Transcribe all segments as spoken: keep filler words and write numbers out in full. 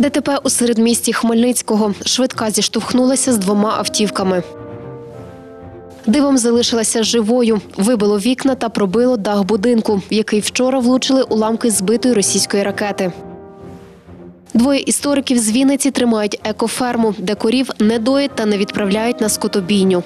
ДТП у середмісті Хмельницького. Швидка зіштовхнулася з двома автівками. Дивом залишилася живою. Вибило вікна та пробило дах будинку, в який вчора влучили уламки збитої російської ракети. Двоє істориків з Вінниці тримають екоферму, де корів не доять та не відправляють на скотобійню.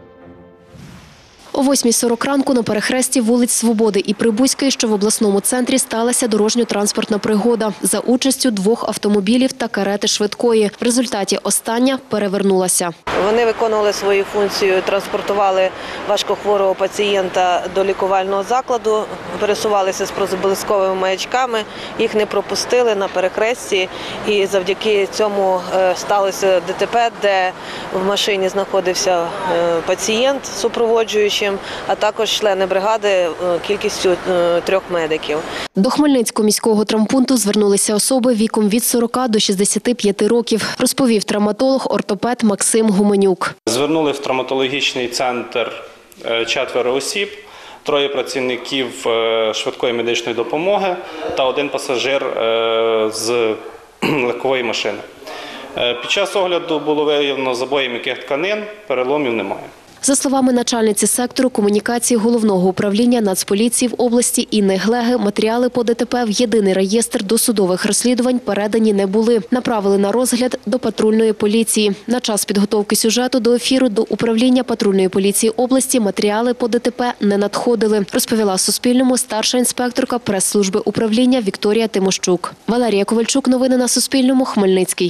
О восьмій сорок ранку на перехресті вулиць Свободи і Прибузької, що в обласному центрі, сталася дорожньо-транспортна пригода за участю двох автомобілів та карети швидкої. В результаті остання перевернулася. Вони виконували свою функцію, транспортували важкохворого пацієнта до лікувального закладу, пересувалися з проблисковими маячками, їх не пропустили на перехресті, і завдяки цьому сталося ДТП, де в машині знаходився пацієнт супроводжуючий, а також члени бригади кількістю трьох медиків. До Хмельницького міського травмпункту звернулися особи віком від сорока до шістдесяти п'яти років, розповів травматолог-ортопед Максим Гуменюк. Звернули в травматологічний центр четверо осіб, троє працівників швидкої медичної допомоги та один пасажир з легкової машини. Під час огляду було виявлено забої м'яких тканин, переломів немає. За словами начальниці сектору комунікації Головного управління Нацполіції в області Інни Глеги, матеріали по ДТП в єдиний реєстр досудових розслідувань передані не були. Направили на розгляд до патрульної поліції. На час підготовки сюжету до ефіру до управління патрульної поліції області матеріали по ДТП не надходили, розповіла Суспільному старша інспекторка прес-служби управління Вікторія Тимощук. Валерія Ковальчук. Новини на Суспільному. Хмельницький.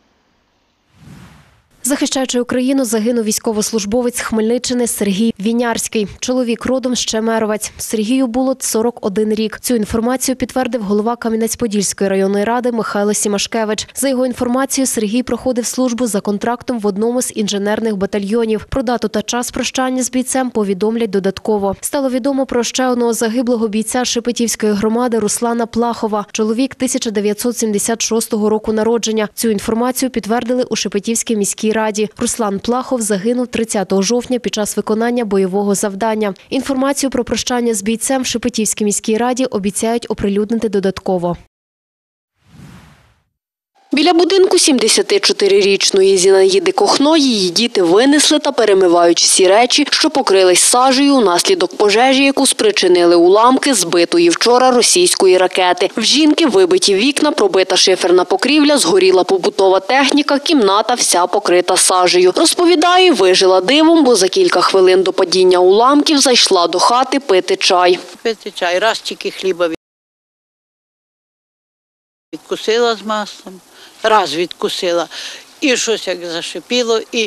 Захищаючи Україну, загинув військовослужбовець Хмельниччини Сергій Вінярський. Чоловік родом з Чемеровець. Сергію було сорок один рік. Цю інформацію підтвердив голова Кам'янець-Подільської районної ради Михайло Сімашкевич. За його інформацією, Сергій проходив службу за контрактом в одному з інженерних батальйонів. Про дату та час прощання з бійцем повідомлять додатково. Стало відомо про ще одного загиблого бійця Шепетівської громади Руслана Плахова. Чоловік тисяча дев'ятсот сімдесят шостого року народження. Цю інформацію підтвердили у Шепетівській міській раді. Руслан Плахов загинув тридцятого жовтня під час виконання бойового завдання. Інформацію про прощання з бійцем в Шепетівській міській раді обіцяють оприлюднити додатково. Біля будинку сімдесятичотирирічної Зінаїди Кохно її діти винесли та перемивають всі речі, що покрились сажею унаслідок пожежі, яку спричинили уламки збитої вчора російської ракети. В жінки вибиті вікна, пробита шиферна покрівля, згоріла побутова техніка, кімната вся покрита сажею. Розповідає, вижила дивом, бо за кілька хвилин до падіння уламків зайшла до хати пити чай. Пити чай, раз тільки хліба відкусила з маслом. Раз відкусила, і щось як зашипіло, і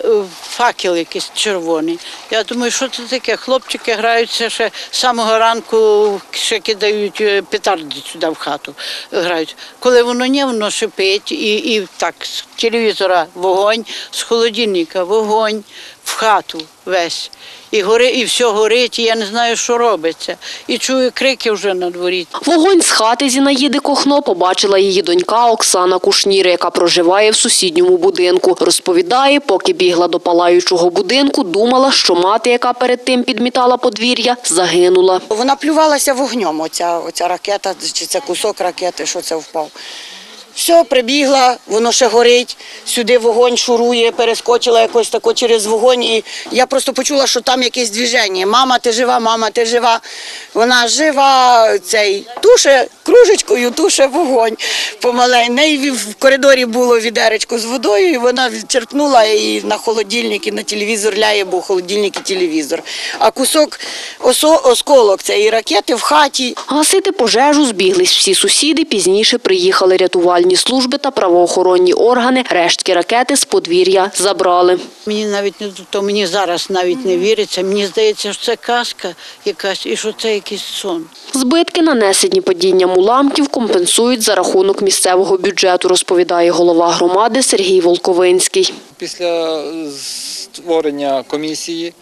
факел якийсь червоний. Я думаю, що це таке? Хлопчики граються ще з самого ранку, ще кидають петарди сюди в хату. Грають. Коли воно не, воно шипить, і, і так, з телевізора вогонь, з холодильника вогонь, в хату весь. І гори, і все горить, і я не знаю, що робиться. І чую крики вже на дворі. Вогонь з хати Зінаїди Кохно побачила її донька Оксана Кушнір, яка проживає в сусідньому будинку. Розповідає, поки бігла до палаючого будинку, думала, що мати, яка перед тим підмітала подвір'я, загинула. Вона плювалася вогнем, оця, оця ракета, чи це кусок ракети, що це впав. Все, прибігла, воно ще горить, сюди вогонь шурує, перескочила якось тако через вогонь. І я просто почула, що там якесь движення. Мама, ти жива, мама, ти жива. Вона жива, цей, туше кружечкою, туше вогонь помаленьку. неї в коридорі було відеречко з водою, і вона відчерпнула і на холодильник, і на телевізор ляє, бо холодильник і телевізор. А кусок осо, осколок цієї ракети в хаті. Гасити пожежу збіглись всі сусіди, пізніше приїхали рятувальні служби та правоохоронні органи. Рештки ракети з подвір'я забрали. Мені навіть не то мені зараз навіть не віриться. Мені здається, що це казка якась і що це якийсь сон. Збитки, нанесені падінням уламків, компенсують за рахунок місцевого бюджету, розповідає голова громади Сергій Волковинський. Після створення комісії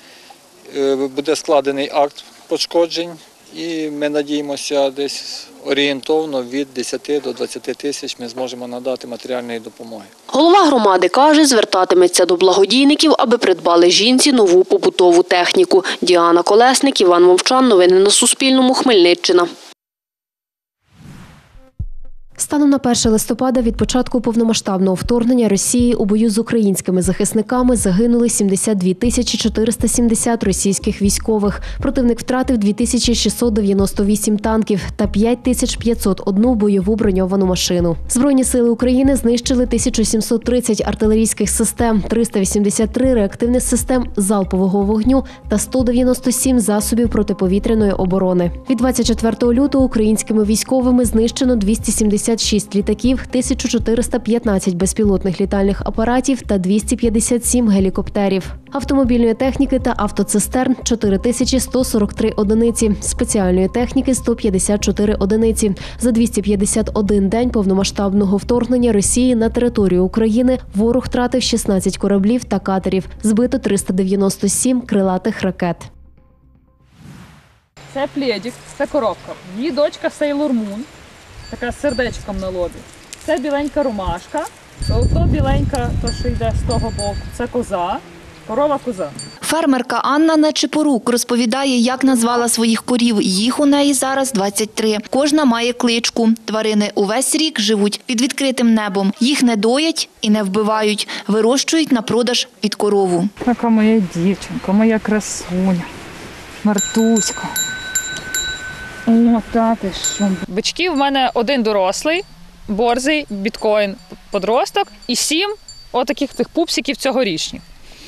буде складений акт пошкоджень. І ми надіємося, десь орієнтовно від десяти до двадцяти тисяч ми зможемо надати матеріальної допомоги. Голова громади каже, звертатиметься до благодійників, аби придбали жінці нову побутову техніку. Діана Колесник, Іван Мовчан. Новини на Суспільному. Хмельниччина. Станом на перше листопада від початку повномасштабного вторгнення Росії у бою з українськими захисниками загинули сімдесят дві тисячі чотириста сімдесят російських військових. Противник втратив дві тисячі шістсот дев'яносто вісім танків та п'ять тисяч п'ятсот одну бойову броньовану машину. Збройні сили України знищили тисячу сімсот тридцять артилерійських систем, триста вісімдесят три реактивних систем залпового вогню та сто дев'яносто сім засобів протиповітряної оборони. Від двадцять четвертого лютого українськими військовими знищено двісті сімдесят шість літаків, тисяча чотириста п'ятнадцять безпілотних літальних апаратів та двісті п'ятдесят сім гелікоптерів. Автомобільної техніки та автоцистерн – чотири тисячі сто сорок три одиниці, спеціальної техніки – сто п'ятдесят чотири одиниці. За двісті п'ятдесят один день повномасштабного вторгнення Росії на територію України ворог втратив шістнадцять кораблів та катерів, збито триста дев'яносто сім крилатих ракет. Це плєдік, це коробка. Її дочка Сейлор Мун, така з сердечком на лобі. Це біленька ромашка, ото біленька, то що йде з того боку, це коза, корова коза. Фермерка Анна Нечипорук розповідає, як назвала своїх корів. Їх у неї зараз двадцять три. Кожна має кличку. Тварини увесь рік живуть під відкритим небом. Їх не доять і не вбивають. Вирощують на продаж під корову. Така моя дівчинка, моя красуня, Мартуська. О, так і що. Бичків в мене один дорослий, борзий, біткоін, подросток і сім отаких тих пупсиків цьогорічних.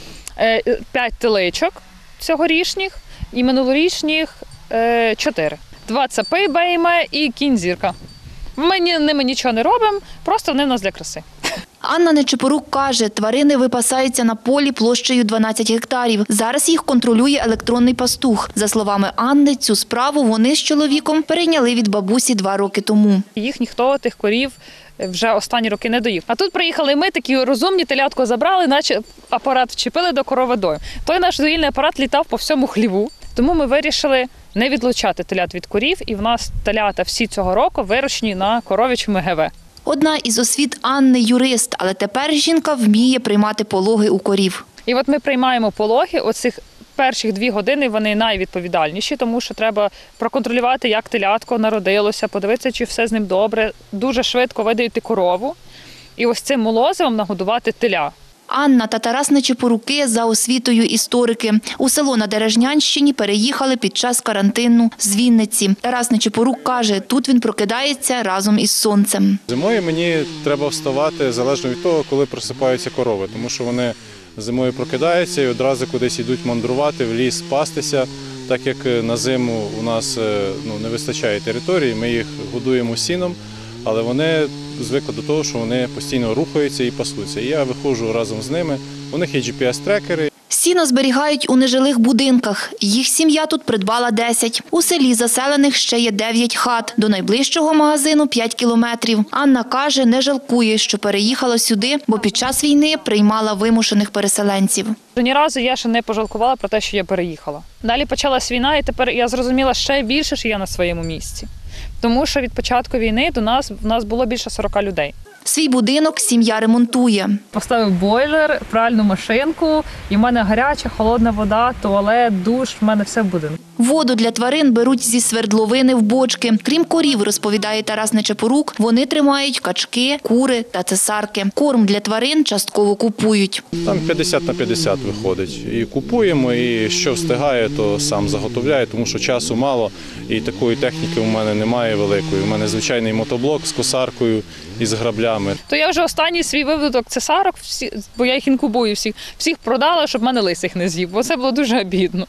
П'ять теличок цьогорічних і минулорічних чотири. Два цапи бейме і кінь-зірка. Ми ними нічого не робимо, просто вони в нас для краси. Анна Нечипорук каже, тварини випасаються на полі площею дванадцять гектарів. Зараз їх контролює електронний пастух. За словами Анни, цю справу вони з чоловіком перейняли від бабусі два роки тому. Їх ніхто, тих корів, вже останні роки не доїв. А тут приїхали ми, такі розумні, телятко забрали, наче апарат вчепили до короводою. Той наш доїльний апарат літав по всьому хліву, тому ми вирішили не відлучати телят від корів, і в нас телята всі цього року вирощені на коров'ячому ГВ. Одна із освіт Анни – юрист, але тепер жінка вміє приймати пологи у корів. І от ми приймаємо пологи, оцих перших дві години вони найвідповідальніші, тому що треба проконтролювати, як телятко народилося, подивитися, чи все з ним добре, дуже швидко видаїти корову і ось цим молозивом нагодувати теля. Анна та Тарас Нечипоруки за освітою історики. У село на Дережнянщині переїхали під час карантину з Вінниці. Тарас Нечипорук каже, тут він прокидається разом із сонцем. Зимою мені треба вставати залежно від того, коли просипаються корови, тому що вони зимою прокидаються і одразу кудись йдуть мандрувати, в ліс пастися. Так як на зиму у нас ну, не вистачає території, ми їх годуємо сіном, але вони звикли до того, що вони постійно рухаються і пасуться. І я виходжу разом з ними, у них є джі пі ес-трекери. Сіно зберігають у нежилих будинках. Їх сім'я тут придбала десять. У селі заселених ще є дев'ять хат. До найближчого магазину п'ять кілометрів. Анна каже, не жалкує, що переїхала сюди, бо під час війни приймала вимушених переселенців. Ні разу я ще не пожалкувала про те, що я переїхала. Далі почалась війна, і тепер я зрозуміла ще більше, що я на своєму місці. Тому що від початку війни до нас, в нас було більше сорока людей. Свій будинок сім'я ремонтує. Поставив бойлер, пральну машинку, і в мене гаряча, холодна вода, туалет, душ, в мене все в будинку. Воду для тварин беруть зі свердловини в бочки. Крім корів, розповідає Тарас Нечипорук, вони тримають качки, кури та цесарки. Корм для тварин частково купують. Там п'ятдесят на п'ятдесят виходить. І купуємо, і що встигає, то сам заготовляє, тому що часу мало. І такої техніки у мене немає великої. У мене звичайний мотоблок з косаркою і з граблями. То я вже останній свій виводок цесарок, всі, бо я їх інкубую всіх, всіх продала, щоб мене лис їх не з'їв, бо це було дуже обідно.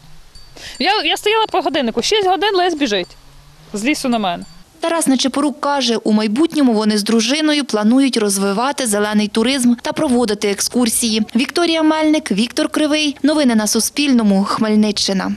Я, я стояла по годиннику, шість годин лис біжить з лісу на мене. Тарас Нечипорук каже, у майбутньому вони з дружиною планують розвивати зелений туризм та проводити екскурсії. Вікторія Мельник, Віктор Кривий. Новини на Суспільному. Хмельниччина.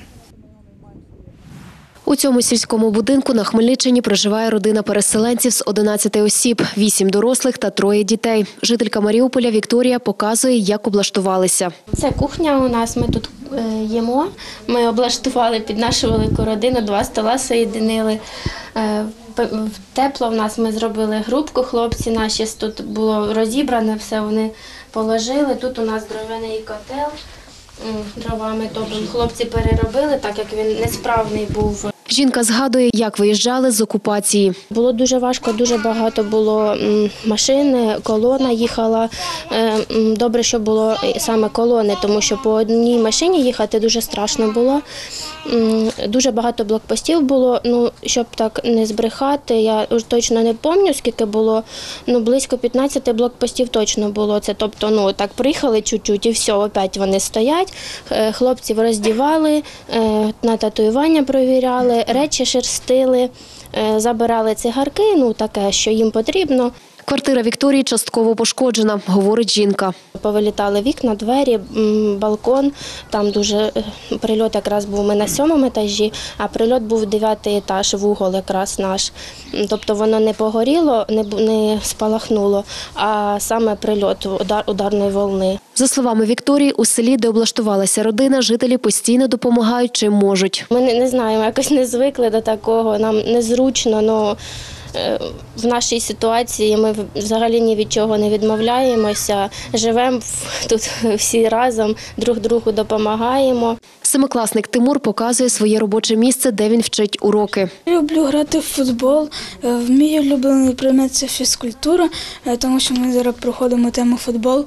У цьому сільському будинку на Хмельниччині проживає родина переселенців з одинадцяти осіб, вісім дорослих та троє дітей. Жителька Маріуполя Вікторія показує, як облаштувалися. Це кухня у нас, ми тут їмо. Ми облаштували під нашу велику родину, два стола соєдинили. Тепло в нас, ми зробили грубку, хлопці наші, тут було розібране, все вони положили. Тут у нас дровяний котел, дровами топимо. Хлопці переробили, так як він несправний був. Жінка згадує, як виїжджали з окупації. Було дуже важко, дуже багато було м, машин, колона їхала. Е, м, Добре, що було саме колони, тому що по одній машині їхати дуже страшно було. М, Дуже багато блокпостів було, ну, щоб так не збрехати, я вже точно не пам'ятаю, скільки було, ну, близько п'ятнадцять блокпостів точно було. Це, тобто, ну, так приїхали чуть-чуть і все, опять вони стоять, Е, хлопців роздівали, е, на татуювання провіряли, речі шерстили, е, забирали цигарки, ну, таке, що їм потрібно. Квартира Вікторії частково пошкоджена, говорить жінка. Повилітали вікна, двері, м, балкон. Там дуже е, прильот якраз був, ми на сьомому етажі, а прильот був дев'ятий етаж, вугол якраз наш. М, Тобто воно не погоріло, не, бу- не спалахнуло, а саме прильот удар, ударної волни. За словами Вікторії, у селі, де облаштувалася родина, жителі постійно допомагають, чим можуть. Ми не, не знаємо, якось не звикли до такого, нам незручно, але в нашій ситуації ми взагалі ні від чого не відмовляємося, живемо тут всі разом, друг другу допомагаємо. Семикласник Тимур показує своє робоче місце, де він вчить уроки. Люблю грати в футбол. Мій улюблений предмет – це фізкультура, тому що ми зараз проходимо тему футбол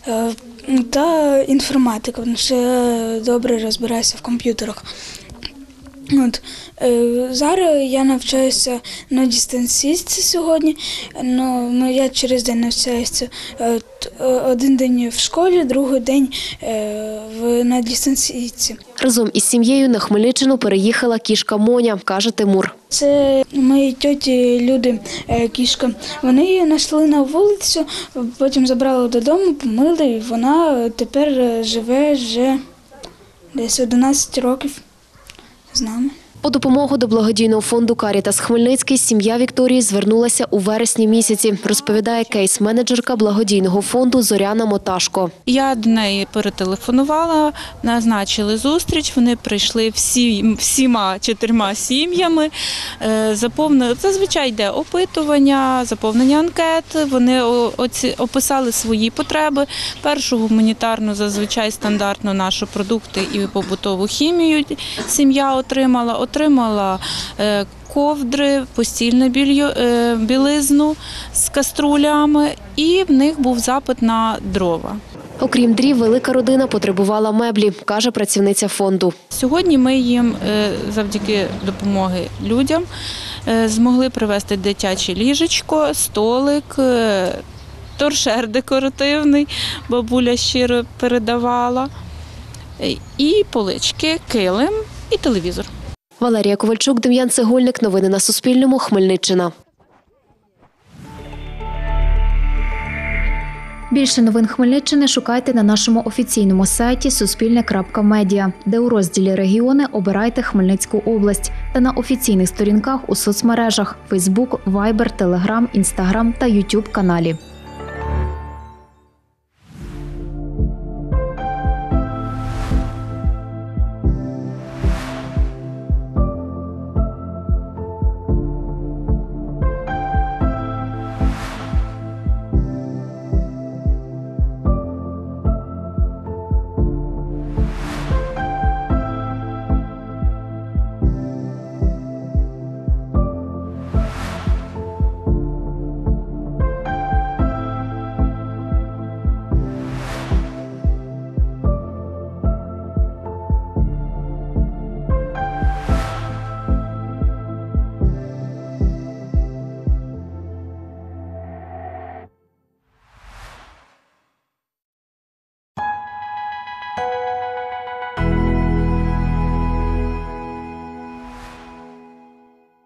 та інформатика, тому що я добре розбираюся в комп'ютерах. От, е, зараз я навчаюся на дистанційці сьогодні, але я через день навчаюся е, один день в школі, другий день е, в, на дистанційці. Разом із сім'єю на Хмельниччину переїхала кішка Моня, каже Тимур. Це мої тьоті люди, е, кішка. Вони її знайшли на вулицю, потім забрали додому, помили, і вона тепер живе вже десь одинадцять років. З нами. По допомогу до благодійного фонду «Карітас Хмельницький» сім'я Вікторії звернулася у вересні місяці, розповідає кейс-менеджерка благодійного фонду Зоряна Моташко. Я до неї перетелефонувала, назначили зустріч, вони прийшли всі, всіма чотирма сім'ями, заповнили, зазвичай йде опитування, заповнення анкет, вони оці, описали свої потреби, першу гуманітарну, зазвичай стандартну нашу продукти і побутову хімію сім'я отримала, отримала ковдри, постільну білизну з каструлями, і в них був запит на дрова. Окрім дрів, велика родина потребувала меблі, каже працівниця фонду. Сьогодні ми їм завдяки допомоги людям змогли привезти дитяче ліжечко, столик, торшер декоративний, бабуля щиро передавала, і полички, килим і телевізор. Валерія Ковальчук, Дем'ян Цегольник. Новини на Суспільному. Хмельниччина. Більше новин Хмельниччини шукайте на нашому офіційному сайті суспільне крапка медіа, де у розділі «Регіони» обирайте Хмельницьку область та на офіційних сторінках у соцмережах – Фейсбук, Вайбер, Телеграм, Інстаграм та Ютуб каналі.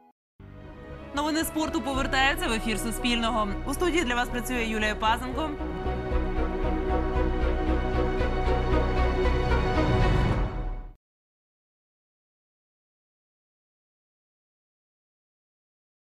Новини спорту повертаються в ефір Суспільного. У студії для вас працює Юлія Пазенко.